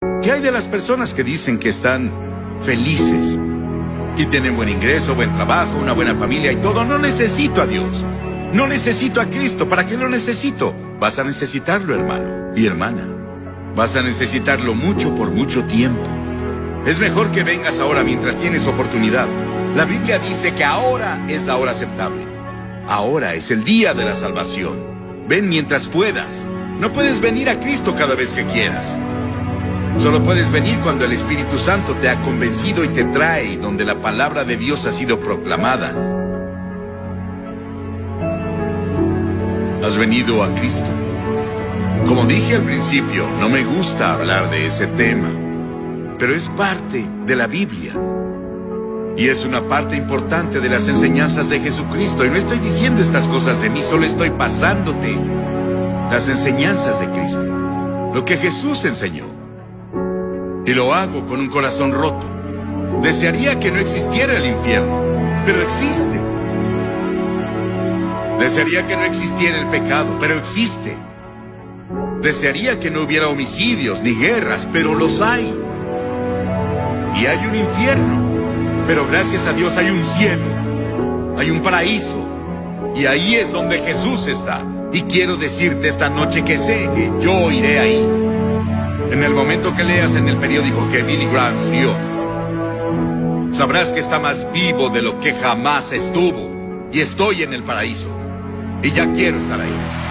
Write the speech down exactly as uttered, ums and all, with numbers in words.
¿Qué hay de las personas que dicen que están felices y tienen buen ingreso, buen trabajo, una buena familia y todo? No necesito a Dios. No necesito a Cristo. ¿Para qué lo necesito? Vas a necesitarlo, hermano y hermana. Vas a necesitarlo mucho por mucho tiempo. Es mejor que vengas ahora mientras tienes oportunidad. La Biblia dice que ahora es la hora aceptable. Ahora es el día de la salvación. Ven mientras puedas. No puedes venir a Cristo cada vez que quieras. Solo puedes venir cuando el Espíritu Santo te ha convencido y te trae, y donde la palabra de Dios ha sido proclamada. Has venido a Cristo. Como dije al principio, no me gusta hablar de ese tema, pero es parte de la Biblia. Y es una parte importante de las enseñanzas de Jesucristo. Y no estoy diciendo estas cosas de mí, solo estoy pasándote las enseñanzas de Cristo. Lo que Jesús enseñó. Y lo hago con un corazón roto. Desearía que no existiera el infierno, pero existe. Desearía que no existiera el pecado, pero existe. Desearía que no hubiera homicidios ni guerras, pero los hay. Y hay un infierno, pero gracias a Dios hay un cielo, hay un paraíso. Y ahí es donde Jesús está. Y quiero decirte esta noche que sé que yo iré ahí. En el momento que leas en el periódico que Billy Graham murió, sabrás que está más vivo de lo que jamás estuvo. Y estoy en el paraíso. Y ya quiero estar ahí.